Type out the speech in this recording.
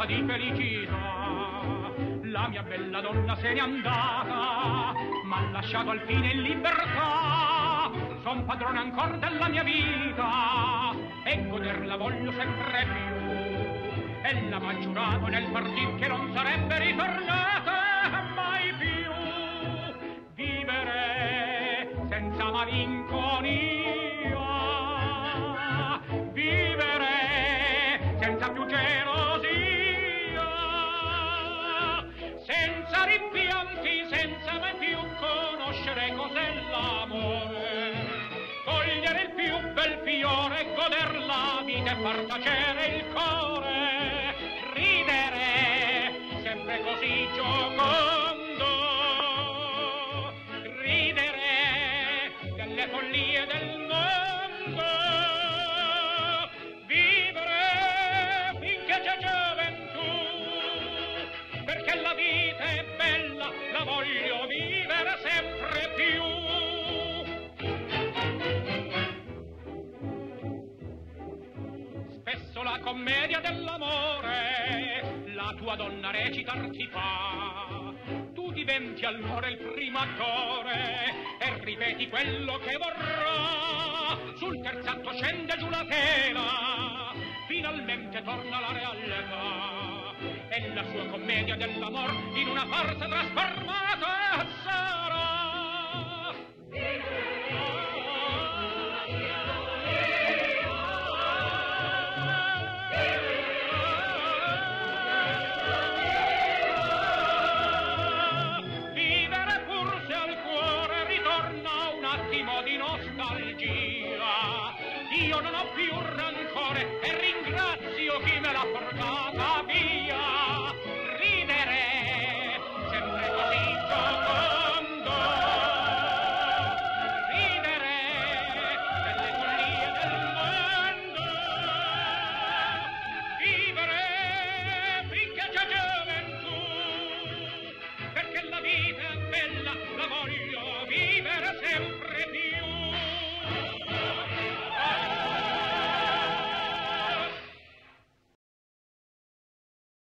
di felicità. La mia bella donna se n'è andata, m'ha lasciato al fine in libertà. Son padrone ancor della mia vita e goderla voglio sempre più. Ella m'ha giurato nel partir che non sarebbe ritornata mai più. Vivere senza malinconia, vivere senza più gelosia, senza rimpianti, senza mai più conoscere cos'è l'amore, cogliere il più bel fiore, goder la vita e far tacere il cuore, ridere sempre così giocondo, ridere delle follie del mondo, vivere finché c'è gioventù, perché la vita è bella, la voglio vivere sempre più. Spesso la commedia dell'amore la tua donna recitar ti fa. Tu diventi allora il primo attore e ripeti quello che vorrà. Sul terzo atto scende giù la tela, finalmente torna la realtà e la sua commedia dell'amor in una farsa trasformata sarà. Vivere pur se al cuore ritorna un attimo di nostalgia. Io non ho più rancore